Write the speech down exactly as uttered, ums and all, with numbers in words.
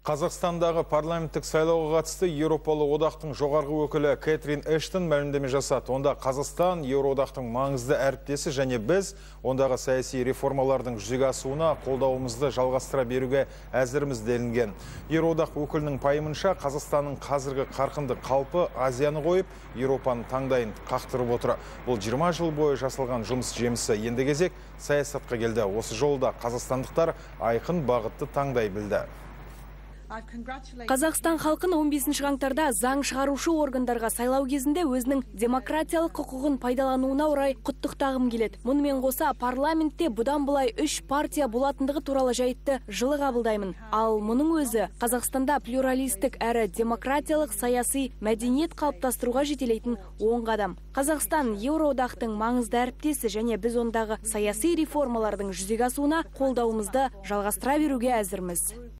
Қазақстандағы парламенттік сайлауға қатысты Еуропалы одақтың жоғарғы өкілі Кэтрин Эштон мәлімдеме жасады. Онда Қазақстан Еуроодақтың маңызды әріптесі және біз ондағы саяси реформалардың жүзеге асуына қолдауымызды жалғастыра беруге әзірміз делінген. Еуроодақ өкілінің пайымынша Қазақстанның қазіргі қарқынды қалпы Азияны қойып, Еуропаның таңдайын қақтырып отыр. Бұл жиырма жыл бойы жасалған жұмыс жемісі. Енді кезек саясатқа келді. Осы жолда қазақстандықтар айқын бағытты таңдай білді. Қазақстан халқын он бесінші қаңтарда заң шығарушы органдарға сайлау кезінде өзінің демократиялық құқығын пайдалануына орай құттықтағым келеді. Мұнымен қоса парламентте бұдан былай үш партия болатындығы туралы жайтты жылы қабылдаймын. Ал мұның өзі Қазақстанда плюралистік әрі демократиялық саяси мәдениет қалыптастыруға жетелейтін оң қадам. Қазақстан Еуроодақтың маңызды әріптесі және біз ондағы саяси реформалардың жүзеге асуына қолдауымызды жалғастыра беруге әзірміз.